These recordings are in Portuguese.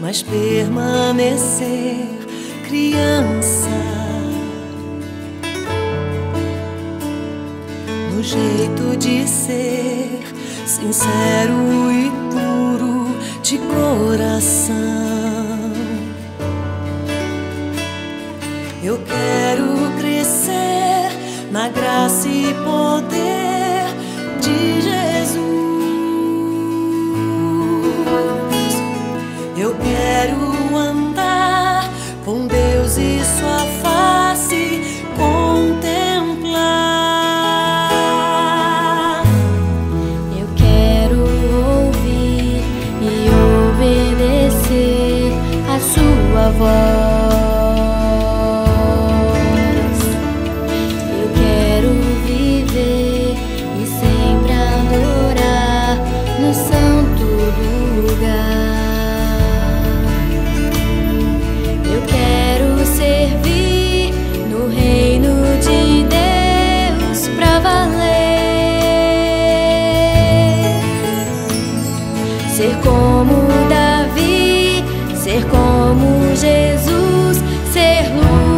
mas permanecer criança. No jeito de ser sincero e puro de coração. Eu quero crescer na graça e poder de Jesus. Eu quero andar com Deus e sua face contemplar. Eu quero ouvir e obedecer a sua voz. Eu quero viver e sempre adorar no santo lugar. Eu quero servir no reino de Deus pra valer. Ser como Davi, ser como Jesus, ser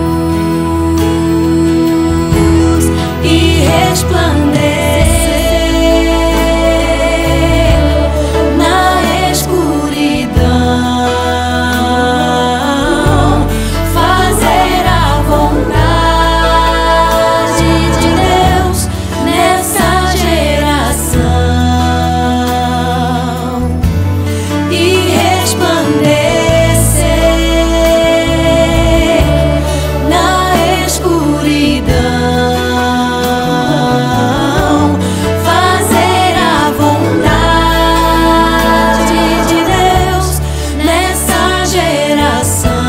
luz e resplandecer na escuridão, fazer a vontade de Deus nessa geração e resplandecer na escuridão, fazer a vontade de Deus nessa geração.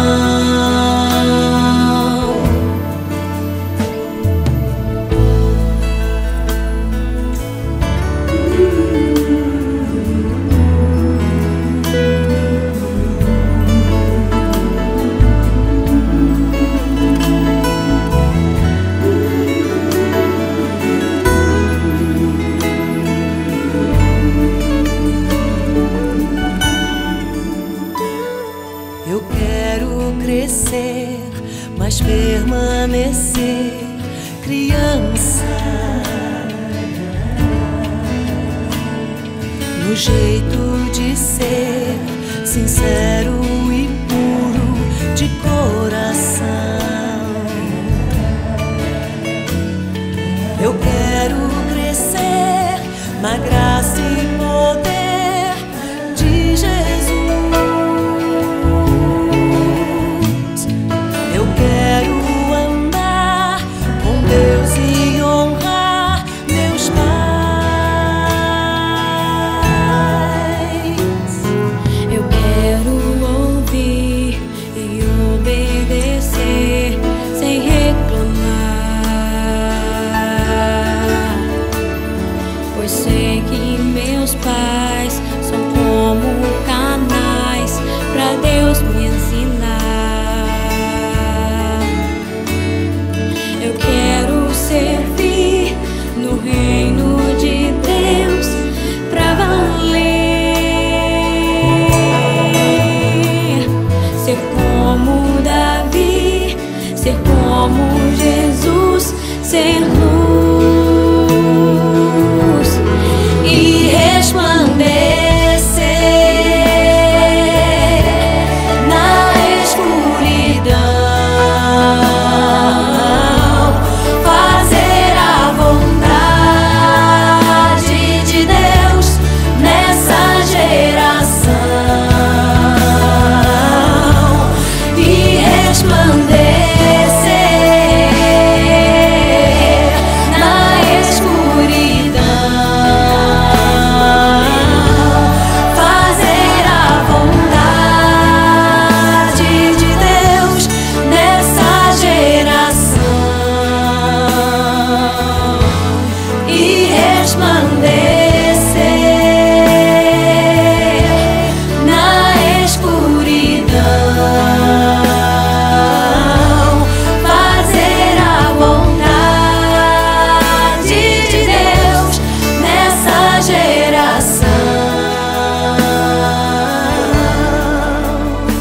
Eu quero crescer, mas permanecer criança. No jeito de ser sincero e puro de coração. Eu quero crescer na graça e poder de Jesus. Eu quero andar com Deus e honrar meus pais. Eu quero ouvir e obedecer sem reclamar, pois sei que meus pais são como canais pra Deus me ensinar. Eu quero servir no reino de Deus pra valer. Ser como Davi, ser como Jesus, ser luz e resplandecer na escuridão, fazer a vontade de Deus nessa geração e resplandecer na geração.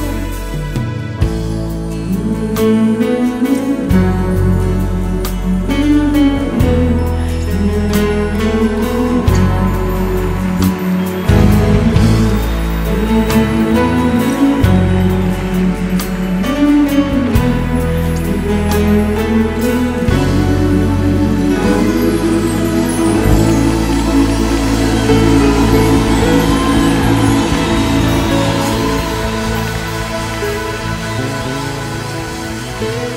Deus.